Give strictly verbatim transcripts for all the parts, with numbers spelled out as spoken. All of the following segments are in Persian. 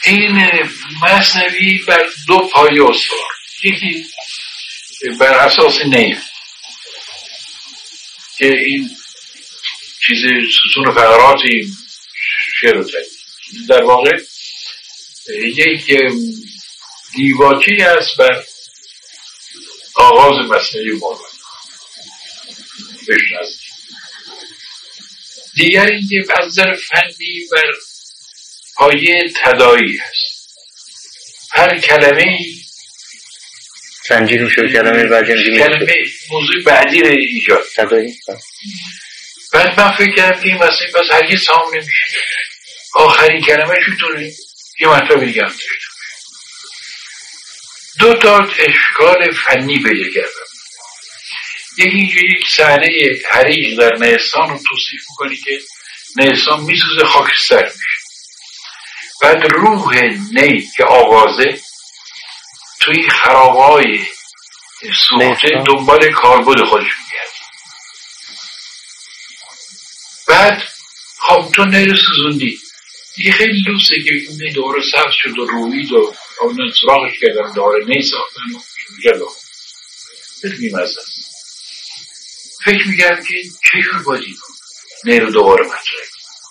این مثنوی بر دو پایه استوار، یکی بر اساس نیم که این چیز ستون فقرات این شعر و تدوین در واقع یک دیواچی است بر آغاز مثنوی مولانا بشناسید. دیگر اینکه از نظر فنی بر پایه تداعی هست، هر کلمه سنجید میشه، کلمه بعدی کلمه موضوع بعدی رو ایجاد تداعی. بعد من فکر کردم که این مثلا پس هرگز تمام نمیشه، آخرین کلمه چطوره یه مطلب دیگه هم داشته. دو تا اشکال فنی پیدا کردم. یکی اینجوری یک صحنه حریق در نیستان رو توصیف میکنی که نیستان میسوزه، خاکستر میشه، بعد روح نی که آوازه توی خرابهای سوخته دنبال کاربرد خودش میگرد. بعد خب تو نی رو سوزوندی دیگه، خیلی لوسه که نی دوباره سبز شد و روید و اون سراغش کردن دوباره نی ساختن و جلو بکنیم از هست. فکر میگردم که چجور باید این نی رو دوباره مطرح.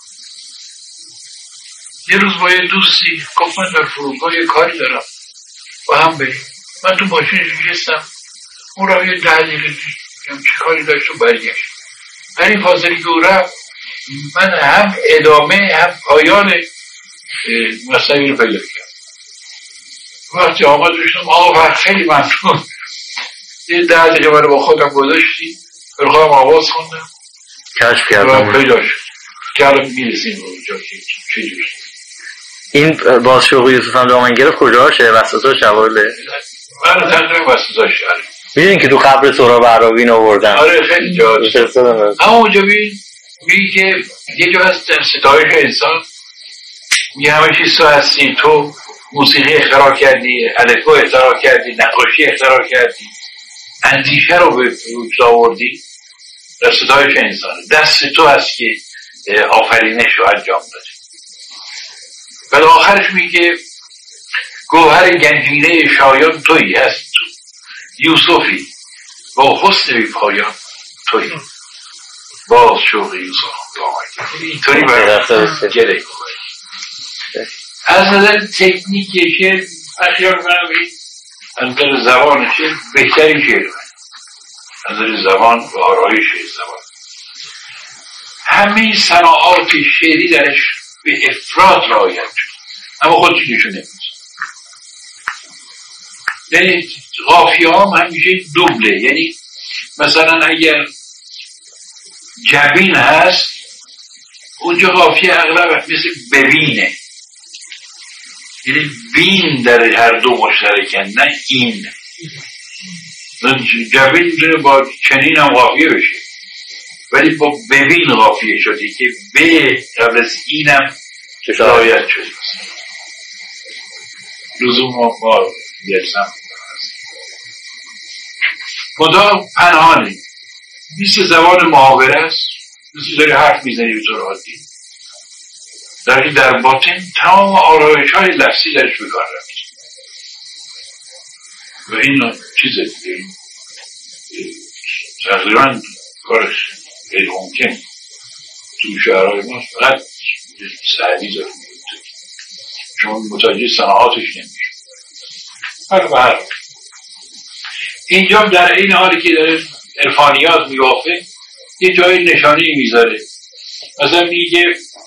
یه روز با یه دوستی گفت من در فرودگاه یه کاری دارم با هم بریم. من تو ماشینش نشستم، اون را یه ده دقیقه دیدم چه کاری داشت و برگشت. در این فاصله که او رفت من هم ادامه هم پایان مثنوی رو پیدا کردم. وقتی آمد روشتم آقا خیلی ممنون، یه ده دقیقه من رو با خودم گذاشتی، برای خودم آواز خوندم کشف کردم پیدا شد که الان میرسیم اونجا که چه جور. این بازشوق یوسف هم دامن گرفت کجاشه؟ وسطا شواله؟ من رو تقریبا وسطا شواله. میدونی که تو قبر سهراب عرابین آوردن؟ آره خیلی جا هست. اما اونجا بین میگه که یه جا هست در ستایش انسان میگه همه چیز تو هستی، تو موسیقی اختراع کردی، الفبا اختراع کردی، نقاشی اختراع کردی، اندیشه رو به وجود آوردی، در ستایش انسان دست تو هست که آفرینش رو انجام دادی. بعد آخرش میگه گوهر گنجینه شایان تویی، هست تو یوسفی با حسن بی پایان تویی، باز شوق یوسف دامن اینطوری برای گره. از نظر تکنیک شعر اخیار کنم این از نظر زبان شعر بهترین شعر من، از نظر زبان و آرایش زبان. همه صناعات شعری درش به افراط رعایت شد، اما خود چیزشو نمیز. یعنی قافیه هم همیشه دوبله، یعنی مثلا اگر جبین هست اونجا قافیه اغلب مثل ببینه، یعنی بین در هر دو مشترکن، نه این. جبین میتونه با چنین هم قافیه بشه ولی با ببین قافیه شده که به قبل از اینم رعایت شده. لزوم ما درسم خدا پنهانه، مثل زبان محاوره است، مثل داری حرف میزنی به طور عادی، در این در باطن تمام آرایش های لفظی درش بکار رفت و این چیزه دیگه تقریبا کارش غیر ممکن تو شعرهای ما فقط سعدی داره چون متوجه صناعاتش نمیشه. هر و هر اینجا در این حالی که داره عرفانیات میوافه یه جای نشانی میذاره، مثلا میگه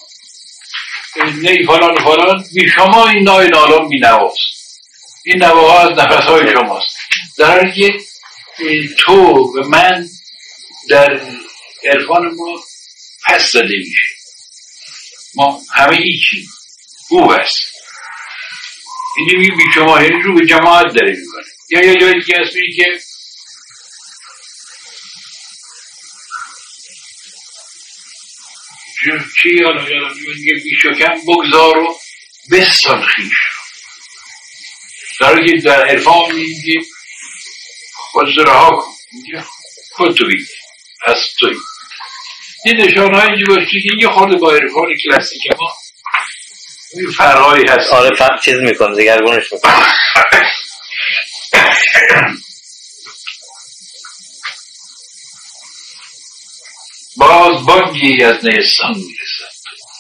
نی فلان فلان بی شما این نای نالان بی نواست، این نواها از نفس های شماست، در حالی که تو و من در عرفان ما پس زده میشه، ما همه ایچی او هست. اینجا میگه بی شما هنی رو به جماعت داره میکنه. یا یه جایی که هست میگه که چی حالا یادم میگه بی شکم بگذار و بستان خیش رو، در حالی که در عرفان میگه خود رها کن، میگه خود تو بگی از توی. یه نشانه های اینجا باشتی که یه خورده با عرفان کلاسیک ما این فرقایی هست. آره فرق چیز میکنه دگرگونش میکنه. باز بانگی از نیستان میرسد،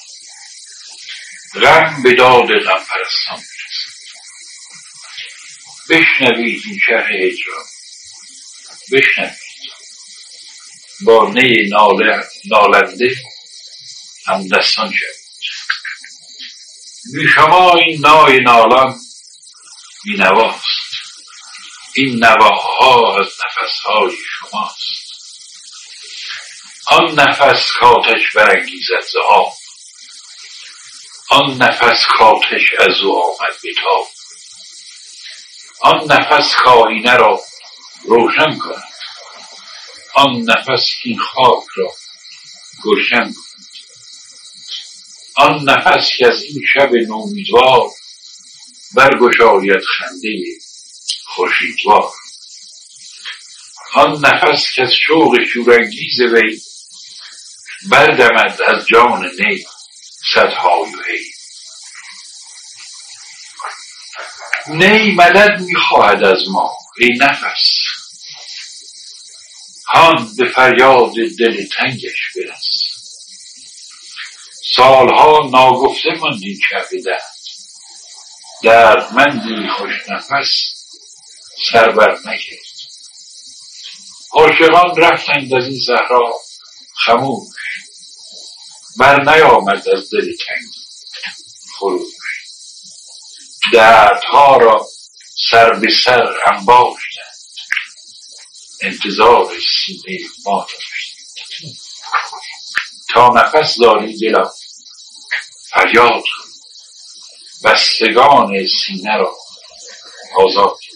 غم به داد غم پرستان میرسد. بشنوید این شرح هجران، بشنوید با نی ناله نالنده هم دستان شد. بی شما این نای نالان بی نواست، این نواها از نفسهای شماست. آن نفس کاتش برانگیزد ز آب، آن نفس کاتش از او آمد به تاب. آن نفس کآیینه را روشن کند، آن نفس این خاک را گلشن کند. آن نفس که از این شب نومیدوار برگشاید خنده خورشیدوار. آن نفس که از شوق شورانگیز وی بردمد از جان نی صدهای و هی. نی مدد میخواهد از ما ای نفس، هان به فریاد دل تنگش برس. سالها ناگفته ماند این شب درد، دردمندی خوش نفس سر بر نگرد. عاشقان رفتند از این صحرا خموش، بر نیامد از دل تنگ خروش. دردها را سر به سر انباشتند، انتظار سینه ما داشتند. تا نفس داری دلا فریاد کن، بستگان سینه را آزاد کن.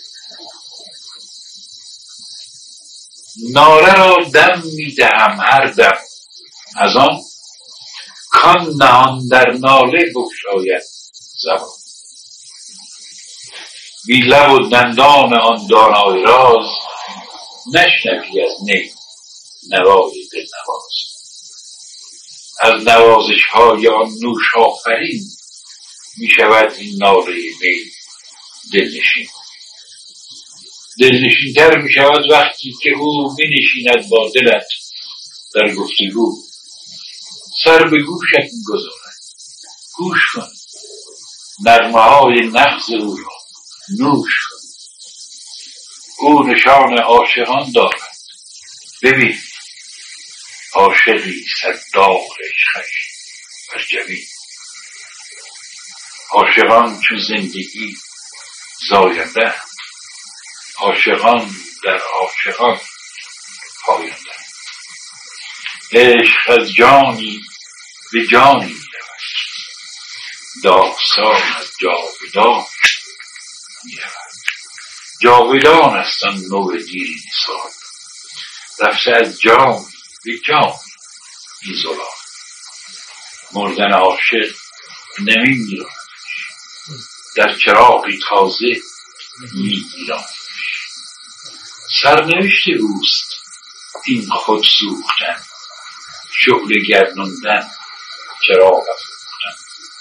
ناله را دم میدهم هر دم از آن، کان نهان در ناله بگشاید زبان. بی لب و دندان آن دانای راز، نشنوی از نی نوای دلنواز. از نوازش های آن نوش آفرین، می شود این ناله نی دلنشین. دلنشین تر می شود وقتی که او می نشیند با دلت در گفتگو. سر به گوشت می گذارد، گوش کن نغمه های نغز او را نوش کن. او نشان عاشقان دارد، ببین عاشقی صداق عشقش بر جبین. عاشقان چون زندگی زاینده، عاشقان در عاشقان پاینده. عشق از جانی به جانی میرود، داستان از جاودان میرود. جاودان است آن نوع دیرین سال، رفته از جانی به جانی این زلال. مردن عاشق نمی میرانش، در چراغی تازه میگیرانش. سرنوشت اوست این خود سوختن، شعله گرداندن چراغ افروختن.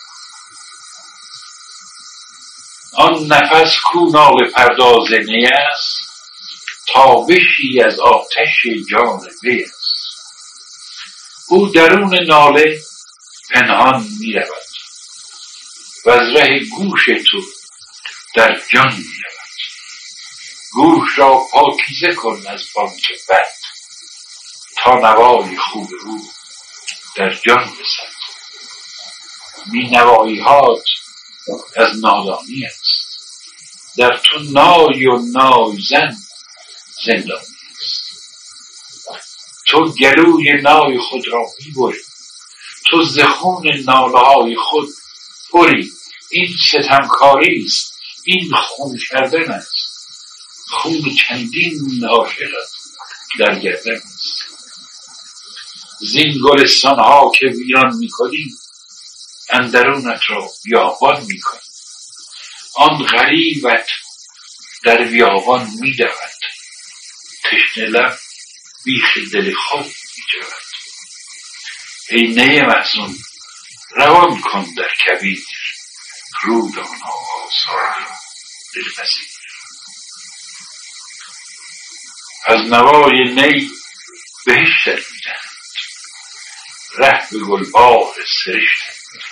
آن نفس کو ناله پرداز نی است، تابشی از آتش جان وی است. او درون ناله پنهان می رود، وز ره گوش تو در جان می رود. گوش را پاکیزه کن از بانگ بد، تا نوای خوب او در جان رسد. بی نوایی هات از نادانی است، در تو نای و نای زن زندانی است. تو گلوی نای خود را میبری، تو ز خون ناله های خود بری. این ستمکاری است، این خون کردن است، خون چندین عاشقت در گردن است. زین گلستان ها که ویران میکنی، اندرونت را بیابان میکنی. آن غریبت در بیابان میدود، تشنه لب بیخ دل خود میجود. ای نی محزون روان کن در کبیر، رودان آثار دلپذیر. از نوای نی بهشت میدند، ره به گلباغ سرشت.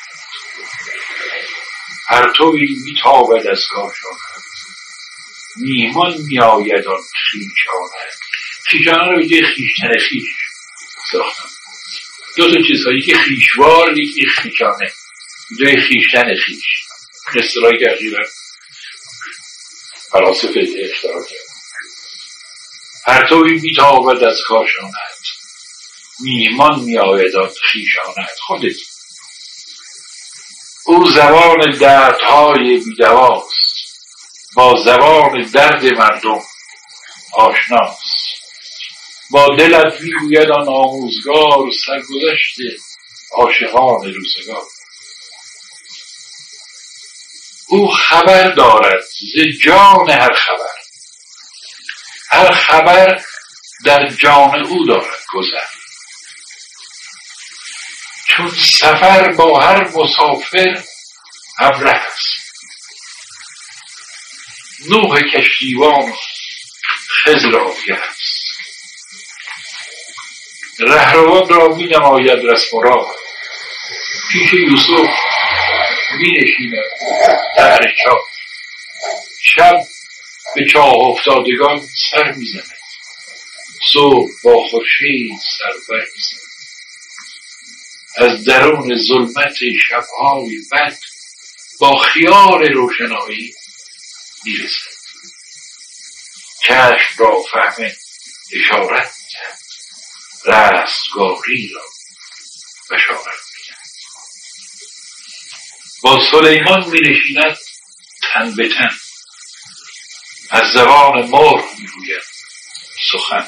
پرتوی میتابد از کاشانت، میهمان میآید آن خویشانت. خویشانه رو یه خویشتن خویش ساختم. دو تا چیزهایی که خویشوار، یکی خویشانه، دوی خویشتن خویش. اصطلاحی که عجیبه فلاسفه اختراع کرد. پرتوی میتابد از کاشانت، میهمان میآید آن خویشانت. خودت او زبان دردهای بیدواست، با زبان درد مردم آشناست. با دلت میگوید آن آموزگار، سرگذشت عاشقان روزگار. او خبر دارد ز جان هر خبر، هر خبر در جان او دارد گذر. چون سفر با هر مسافر همراه است، نوح کشتیبان خضر آگه است. رهروان را می نماید رسم و راه، پیش یوسف می نشیند در چاه. شب به چاه افتادگان سر می زند، صبح با خورشید سر بر می زند. از درون ظلمت شبهای بد با خیال روشنایی می رسد. چشم را فهم اشارت می دهد، رستگاری را بشارت می دهد. با سلیمان می نشیند تن به تن، از زبان مرغ می گوید سخن.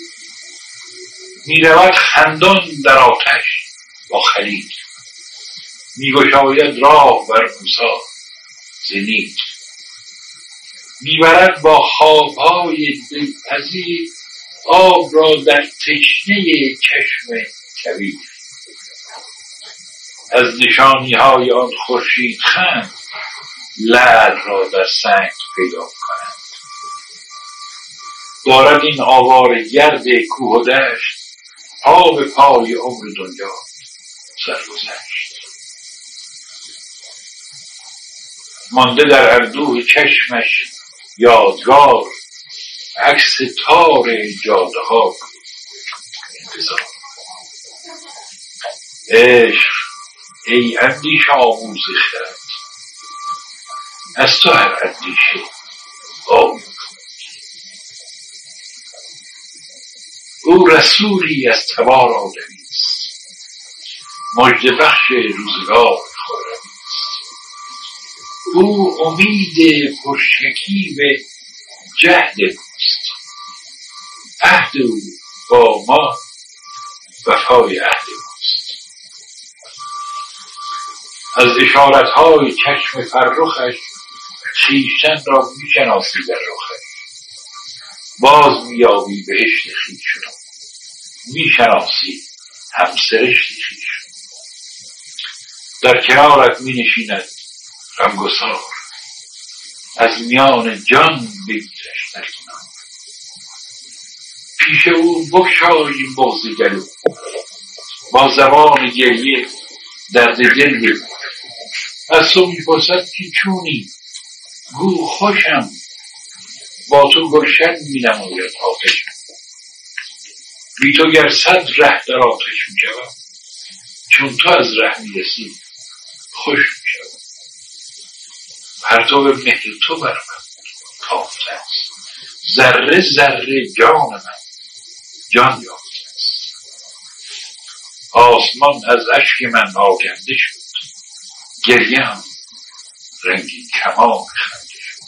می رود خندان در آتش با خلیل، می گشاید راه بر موسی زنید. می برد با خوابهای دلپذیر، آب را در تشنه چشم کبیر. از نشانی های آن خورشید خند، لعل را در سنگ پیدا کنند. دارد این آواره گرد کوه و دشت، پا به پای عمر دنیا سرگذشت. مانده در اندوه چشمش یادگار، عکس تار جاده ها انتظار. عشق ای اندیشه آموز خرد، از تو هر اندیشه آموز. او رسولی از تبار آدمی است، مژده بخش روزگار خرمی است. او امید پرشکیب جهد ماست، عهد او با ما وفای عهد ماست. از اشارتهای چشم فرخش، خویشتن را میشناسی در رخش. باز میابی بهشت خویش را، میشناسی همسرشت خویش را. در کنارت مینشیند غمگسار، از میان جان بگیرش در کنار. پیش او بگشای بغض گلو، با زبان گریه درد دل بگو. از تو میپرسد که چونی، گو خوشم، با تو گلشن مینماید آتشم. بی تو گر صد ره در آتش میشوم، چون تو از ره میرسی خوش میشوم. پرتو مهر تو بر من تافته است، ذره ذره جان من جان یافته است. آسمان از اشک من آگنده شد، گریم رنگی کمان خنده شد.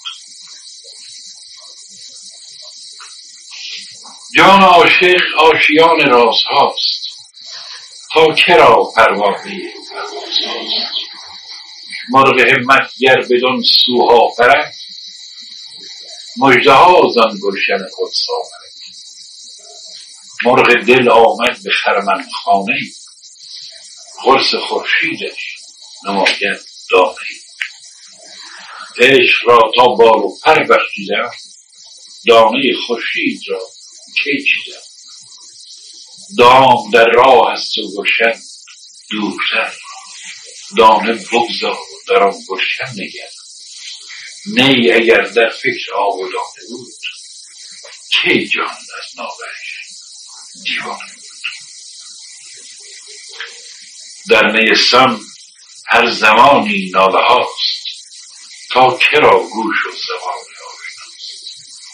جان عاشق آشیان راز هاست، تا کرا پروانه پرواز هاست. مرغ همت گر بدان سوها پرد، مژده ها زان گلشن خود سامد. مرغ دل آمد به خرمن خانه، قرص خورشیدش نماید دانه. عشق را تا بال و پر بخشیدم، دانه خورشید را کی چیدم. دام در راه است و گلشن دورتر، دانه بگذار و در آن گلشن نگر. نی اگر در فکر آب و دانه بود، کی جان از نالش دیوانه بود. در نیستان هر زمانی ناله هاست، تا کرا گوش و زبان آشناست.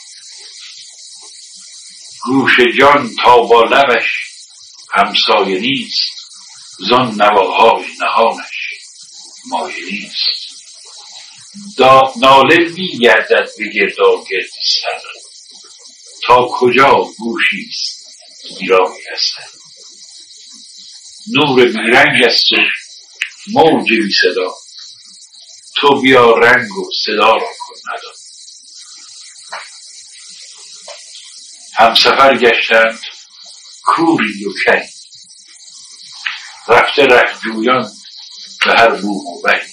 گوش جان تا با لبش همسایه نیست، زان نواهای نهانش مایه نیست. ناله می گردد به گرداگرد سر، تا کجا گوشیست گیرای اثر. نور بیرنگ است و موج بی صدا، تو بیا رنگ و صدا را کن ندا. همسفر گشتند کوری و کی، رفته رهجویان به هر بوم و بی.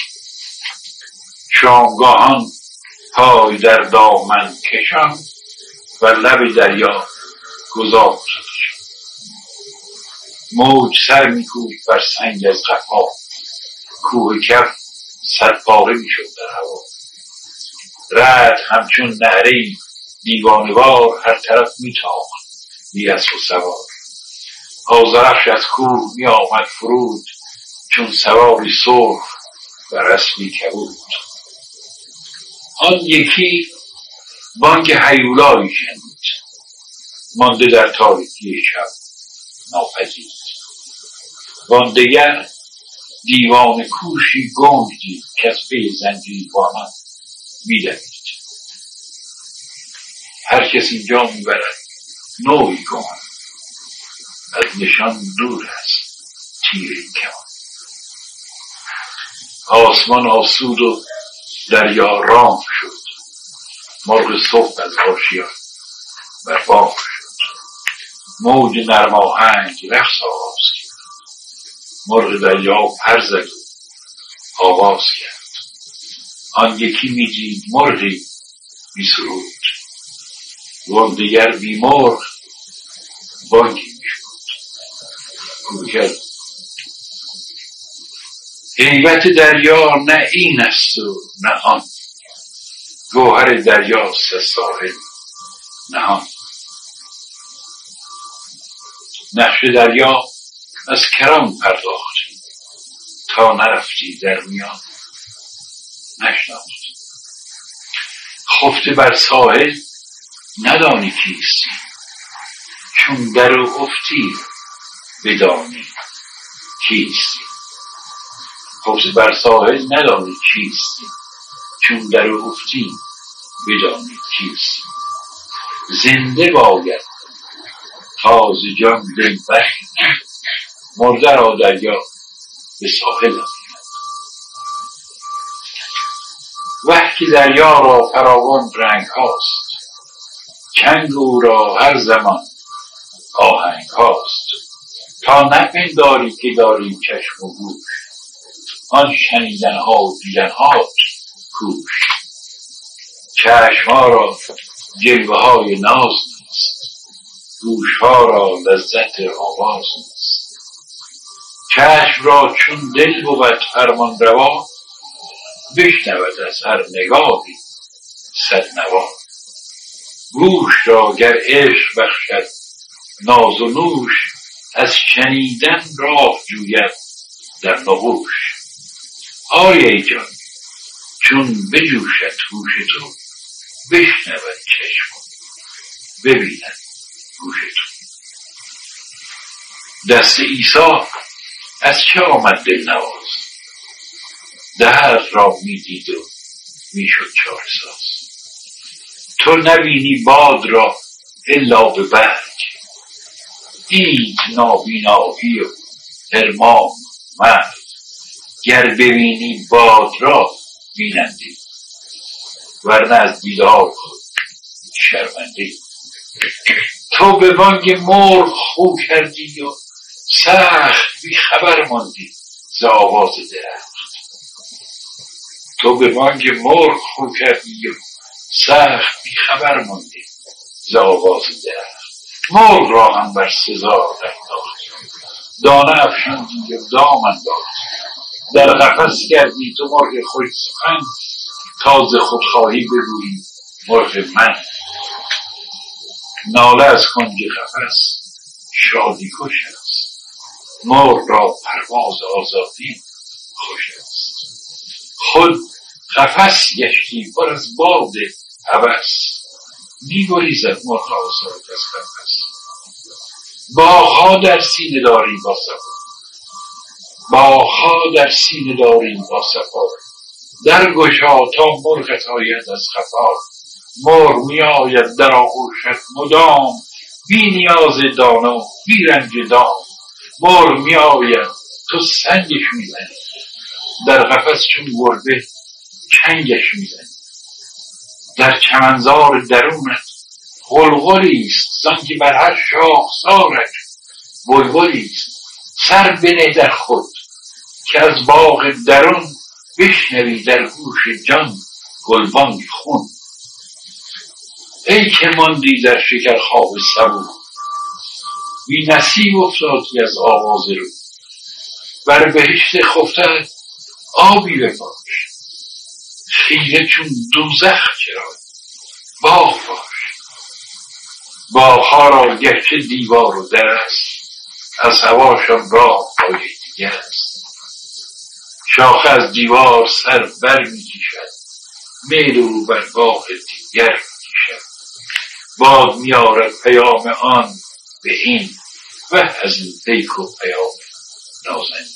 شامگاهان پای در دامن کشان، و لب دریا گذاشت. موج سر میکوب بر سنگ از قفا، کوه کف صد پاره میشد در هوا. رعد همچون نعره‌ای دیوانه‌وار، هر طرف میتاخت بی اسب و سوار. آذرخش از کوه می آمد فرود، چون سواری سرخ بر اسبی کبود. آن یکی بانگ هیولایی شنید، مانده در تاریکی شب ناپدید. وان دگر دیوان کوشی گنگ دید، کز پی زنجیروانان می‌دوید. هر کس اینجا میبرد نوعی کمان، از نشان دور است تیر این کمان. آسمان آسود و دریا رام شد، مرغ صبح از آشیان بر بام شد. موج نرم آهنگ رقص آغاز کرد، مرغ دریا پر زد و آواز کرد. آن یکی می‌دید مرغی می‌سرود، وان دگر بی مرغ بانگی می‌شد. کوکل هیبت دریا نه این است و نه آن، گوهر دریاست از ساحل نهان. نقش دریا از کران پرداختی، تا نرفتی در میان نشناختی. خفته بر ساحل ندانی کیستی، چون در و افتی بدانی کیستی. خفته بر ساحل ندانی چیستی، چون در و افتی بدانی کیستی. زنده باید تاز جان دل بخی، مرده را دریا به ساحل آورد. وقتی دریا را فراوان رنگ هاست، چنگ او را هر زمان آهنگ هاست. تا نپنداری که داری چشم و گوش، آن شنیدن ها و دیدن ها کوش. چشم ها را جلوه های ناز نیست، گوش ها را لذت آواز نیست. چشم را چون دل بود فرمان روا، بشنود از هر نگاهی صد نوا. گوش را گر عشق بخشد ناز و نوش، از شنیدن راه جوید در نقوش. آری ای جان چون بجوشد هوش تو، بشنود چشم ببیند گوش تو. دست عیسی از چه آمد دل نواز، درد را میدید و میشد چاره‌ساز. تو نبینی باد را الا به برگ، اینیت نابینایی و حرمان مرگ. گر ببینی باد را بینندی، ورنه از دیدار خود شرمندی. تو به بانگ مرغ خو کردی و سخت بی خبر ماندی ز آواز درخت. تو به بانگ مرغ خو کردی و سخت بیخبر ماندی ز آواز درخت. مرغ را هم بر سزار انداخت، دانه افشاندی و دام انداخت. در قفس کردی تو مرغ خوش سخن، تا ز خودخواهی بگویی مرغ من. ناله از کنج قفس شادی کش است، مرغ را پرواز آزادی خوش است. خود قفس گشتی پر از باد هوس، می گریزد مرغ آزاد از قفس. باغ‌ها در سینه داری با صفا، باغ‌ها در سینه داری با صفا. در گشا تا مرغت آید از خفا. مرغ می آید در آغوشت مدام، بی نیاز دانه و بی رنج دام. مرغ می آید تو سنگش می زنی، در قفس چون گربه چنگش می زنی. در چمنزار درونت غلغلیست، زانکه بر هر شاخسارش بلبلیست. سر بنه در خود که از باغ درون، بشنوی در گوش جان گلبانگ خون. ای که ماندی در شکر خواب صبور، بی نصیب افتادی از آواز رو. بر بهشت خفته آبی بپاش، خیره چون دوزخ چرا باغ باش. باغ‌ها را گرچه دیوار و در است، از هواشان راه های دیگر است. شاخه از دیوار سر بر می کشد، میل او بر باغ دیگر می کشد. باد می آرد پیام آن به این، و از این پیک و پیام نازنین.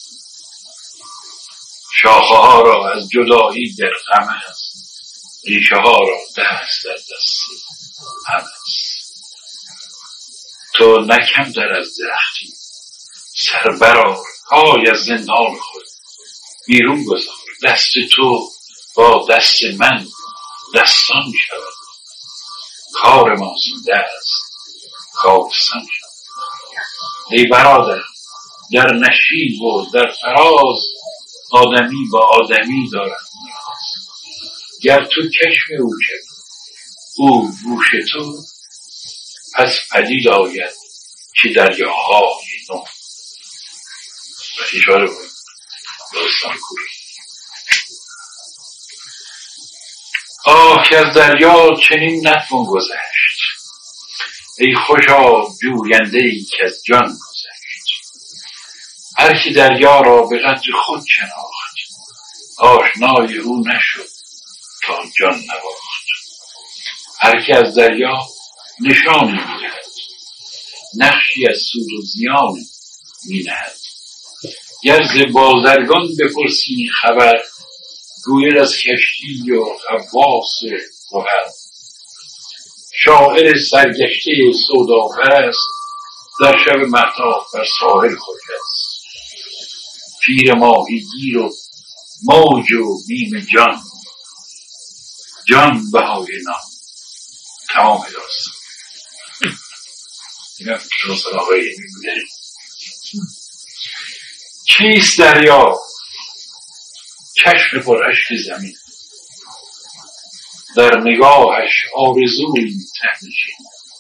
شاخه ها را از جدایی در غم است، ریشه ها را دست در دست هم است. تو نکم در از درختی، سر برآر، پای از زندان خود بیرون گذار. دست تو با دست من دستان شود، کار ما زنده است کارستان شود. ای برادر در نشیب و در فراز، آدمی با آدمی دارد نیاز. گر تو چشم او شوی او گوش تو، پس پدید آید که دریاهای نو. و اشاره بود داستان کوری. آه که از دریا چنین نتوان گذشت، ای خوشا جوینده‌ای که از جان گذشت. هر که دریا را به قدر خود شناخت، آشنای او نشد تا جان نواخت. هر که از دریا نشانی می‌دهد، نقشی از سود و زیان می‌نهد. گر ز بازرگان بپرسی خبر، گوید از کشتی و غواص گوهر. شاعر سرگشته سوداپرست، در شب مهتاب بر ساحل خوش است. پیر ماهیگیر و موج و بیم جان، جان بهای نام. تمام داستان. این هم داستان آقایی می‌بودن. چیست دریا؟ چشم پر اشک زمین، در نگاهش آرزوی ته‌نشین.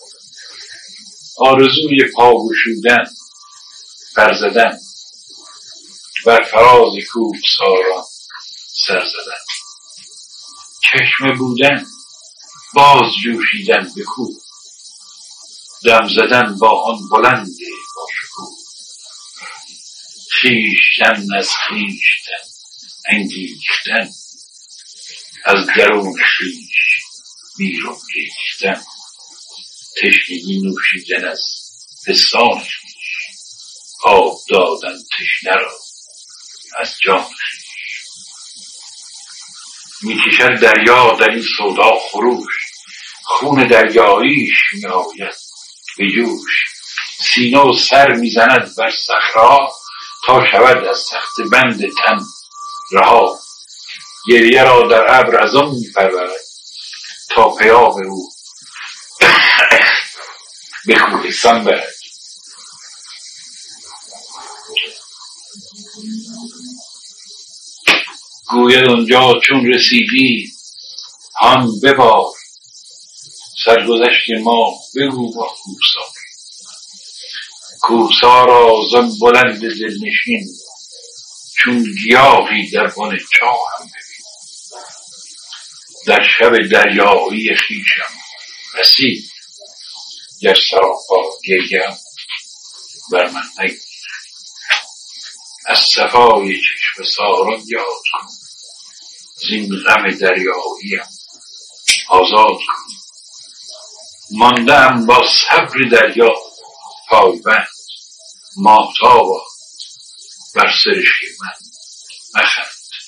آرزوی پا گشودن، پر زدن، بر فراز کوهساران سر زدن. چشم بودن، باز جوشیدن به کوه، دم زدن با آن بلند با شکوه. خویشتن از خویشتن انگیختن، از درون خویش بیرون ریختن. تشنگی نوشیدن از پستان خویش، آب دادن تشنه را از جان خویش. میکشد دریا در این سودا خروش، خون دریاییش میآید به جوش. سینه و سر میزند بر صخره‌ها، تا شود از تخت بند تن رها. گریه را در ابر از آن میپرورد، تا پیام او به کوهستان برد. گوید اونجا چون رسیدی هان ببار، سرگذشت ما بگو با کوهسار. کوهسار را زن بلند دلنشین، چون گیاهی در بن چاه هم ببین. در شب دریایی خویشم رسید، گر سراپا گریم بر من نگیر. از صفای چشم ساران یاد کن، زین غم دریاییم آزاد کن. ماندم با صبر دریا پایبند، ماهتابا بر سرشی من مخند.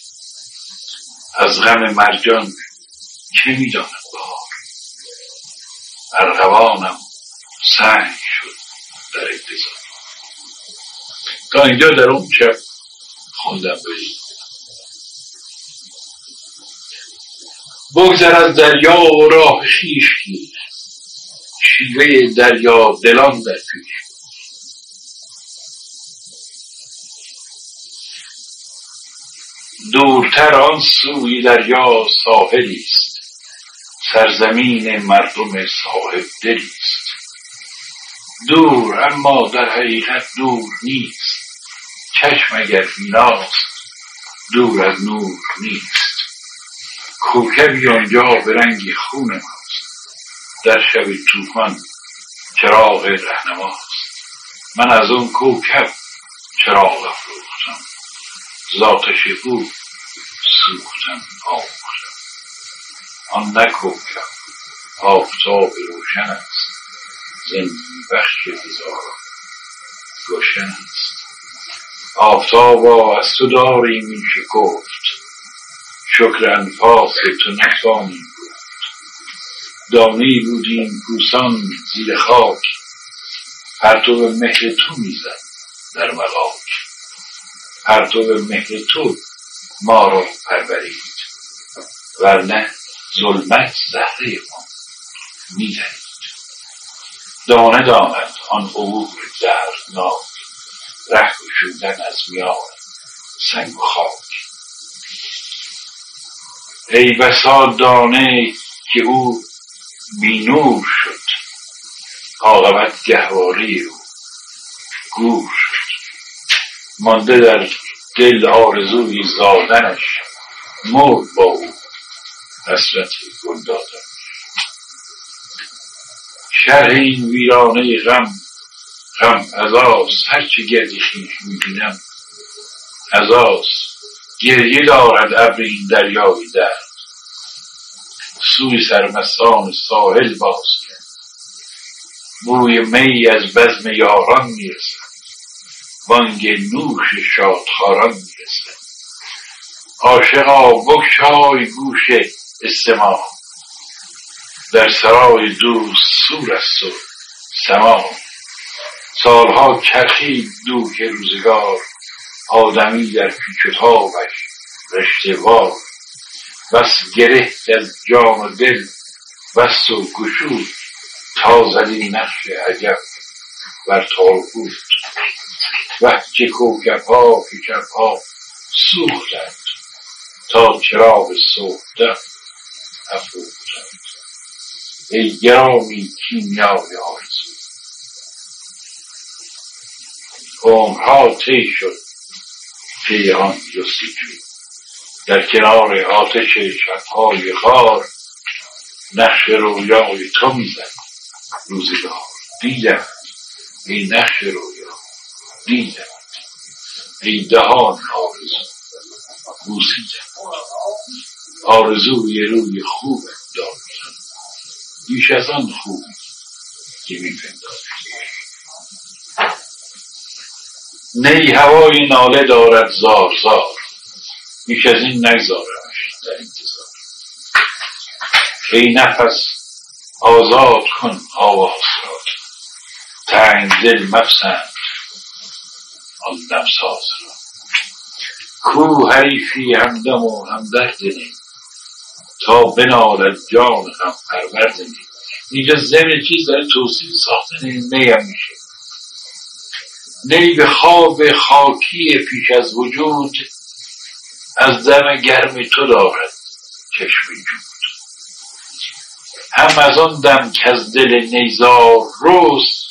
از غم مرجان که میداند بهار، ارغوانم سنگ شد در انتظار. تا اینجا در اون شب خوندم. برید بگذر از دریا و راه خویش گیر، شیوه دریا دلان در پیش. دورتر آن سوی دریا ساحلی است، سرزمین مردم صاحب دلی است. دور اما در حقیقت دور نیست، چشم اگر بیناست دور از نور نیست. کوکبی آنجا به رنگ خون ماست، در شب طوفان چراغ رهنماست. من از اون کوکب چراغ افروختم، ز آتش او سوختم آموختم. آن نه کوکب آفتاب روشن است، زندگی بخش هزاران گلشن است. آفتابا از تو داریم این شکفت، شکر انفاس تو نتوانیم گفت. دانه بودیم کوسان زیر خاک، پرتو مهر تو میزد در مغاک. پرتو مهر تو ما را پرورید، ورنه ظلمت زهره ما میدهید. دانه داند آن عبور دردناک، ره گشودن از میان سنگ و خاک. ای بسا دانه که او بی نور شد، عاقبت گهواره او گور شد. مانده در دل آرزوی زادنش، مرد با او حسرت گل دادن. شرح این ویرانه غم غم عزاست، هرچه گردی خویش میبینم عزاست. گریه دارد ابر این دریای درد، سوی سرمستان ساحل باز کرد. بوی می از بزم یاران میرسد، بانگ نوش شادخواران میرسد. عاشقا بگشای گوش استماع، در سرای دوست سور است و سماع. سالها چرخید دوک روزگار، آدمی در پیچ و تابش رشته وار. بس گره از جان و دل بست و گشود، تا زدی نقش عجب بر تابوت. وقتی کوکب‌ها پیچک‌ها سوختند، تا چراغ صبحدم افروختند. ای گرامی کیمیای آرزو، عمرها طی شد پی آن جستجو. در کنار آتش شب‌های غار، نقش رویای تو میزد روزگار. دیدم ای نقش رویا دیدم، ای دهان آرزو بوسیدم. آرزوی روی خوب داشتم، بیش از آن خوبی که میپنداشتی. نی هوای ناله دارد زار زار، بیش از این نگذارمش در انتظار. ای نفس آزاد کن آواز را، تنگ دل مپسند آن دمساز را. کو حریفی همدم و همدرد نی، تا بنالد جان غم پرورد نی. اینجا ضمن چیز داره توصیف ساختن این نی هم میشه. نی به خواب خاکی پیش از وجود، از دم گرم تو دارد چشم جود. هم از آن دم که از دل نیزار رست،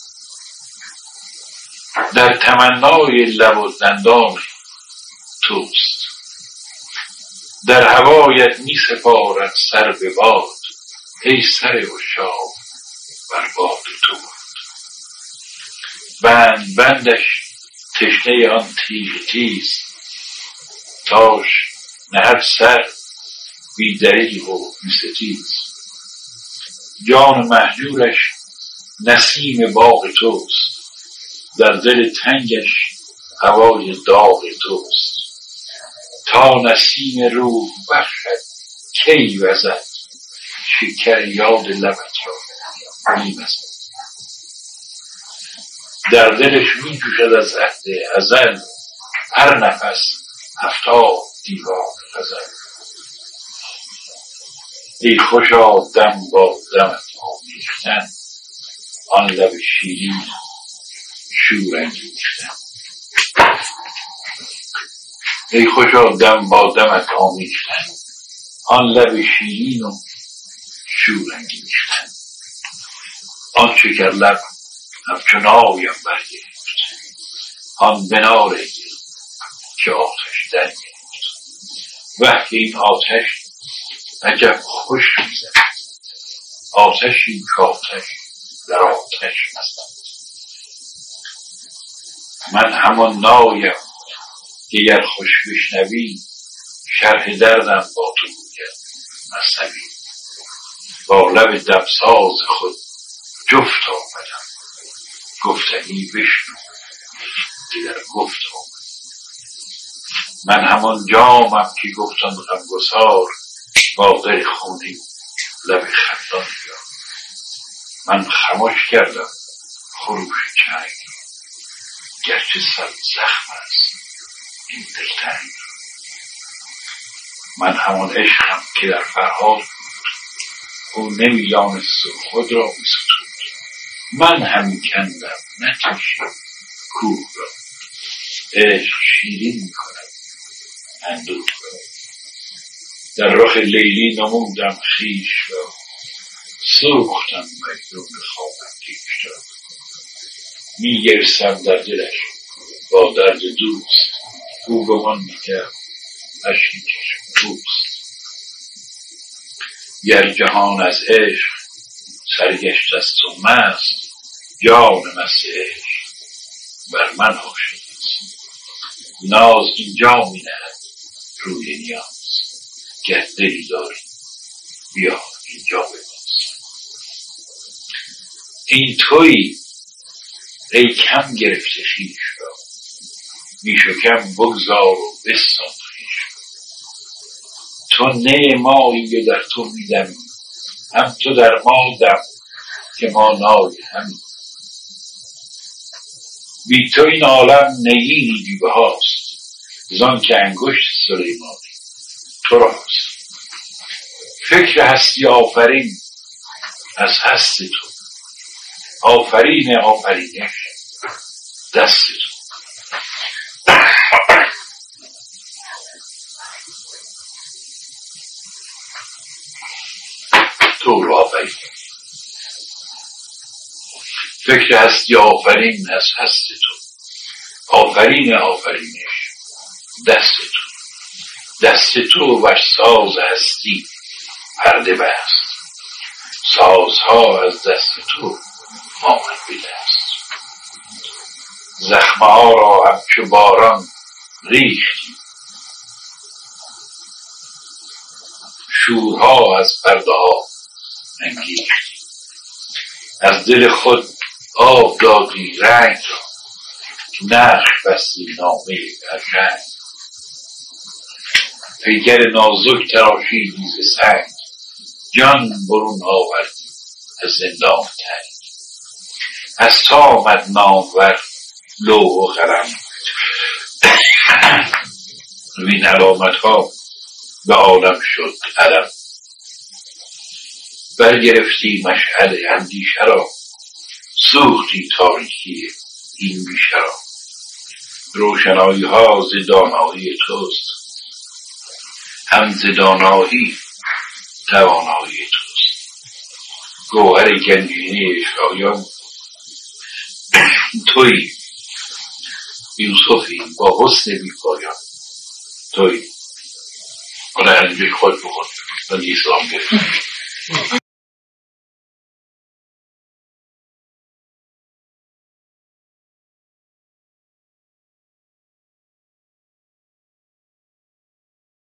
در تمنای لب و دندان توست. در هوایت می سپارد سر به باد، ای سر عشاق بر باد تو باد. بند بندش تشنه آن تیغ تیز، تاش نهد سر بی دریغ و بی ستیز. جان مهجورش نسیم باغ توست، در دل تنگش هوای داغ توست. تا نسیم روح بخشد کی وزد، شکر یاد لبت را می وزد. در دلش می جوشد از عهد ازل، هر نفس هفتاد دیوار غزل. ای خوشا دم با دمت آمیختن، آن لب شیرین شور انگیختن. ای خوشا دم با دمت آمیختن، آن لب شیرین و شور انگیختن. آن شکر لب همچون آیم برگرفت، آن بنار گل که آتش در گرفت. وه که این آتش عجب خوش میزد، آتشی کآتش در آتش نزد. من همان نایم که گر خوش بشنوی، شرح دردم با تو گوید مثنوی. با لب دمساز خود جفت آمدم، گفتنی بشنو که در گفت آمدم. من همان جامم که گفتم غمگسار، با دل خونین لب خندان بیار. من خموش کردم خروش چنگ، گرچه صد زخم است این دلتنگ. من همان عشقم که در فرهاد بود، او نمی دانست و خود را می ستود. من همی کندم نکشید کوه را، عشق شیرین می کند اندوه را. در رخ لیلی نمودم خویش را، سوختم مجنون خوابم کیش را. می گرسم در دلش با درد دوست، او گمان می کرد اشک چشم روست. گر جهان از عشق سرگشته است و مست، جان مست عشق بر من عاشق است. ناز اینجا می نهد روی نیاز، گر دلی داری بیا اینجا بباز. این تویی ای کم گرفته خویش را، بیش و کم بگذار و بستان خویش را. تو نه مایی و در تو میدمی، هم تو در ما دم که ما نای همی. بی تو این عالم نگینی بی بهاست، زان که انگشت سلیمانی تو راست. فکر هستی آفرین از هست تو، آفرین آفرینش دست تو. تو رو آفرین، فکر هستی آفرین از هست تو، آفرین آفرینش دست تو. دست تو بر ساز هستی پرده بست، سازها از دست تو آمد به دست. زخمه ها را همچو باران ریختی، شورها از پرده ها انگیختی. از دل خود آب دادی رنگ را، نقش بستی نامه ارژنگ. پیکر نازک تراشیدی ز سنگ، جان برون آوردی از زندان تنگ. از تا آمد نامور لوح و قلم، وین علامت ها به عالم شد علم. برگرفتی مشعل اندیشه را، سوختی تاریکی این بیشه را. روشنایی ها ز دانایی توست، هم ز دانایی توانایی توست. گوهر گنجینه شایان تویی، یوسفی با حسن بی پایان تویی. حالا اینجوری خود بخود من یه سلام گرفتم.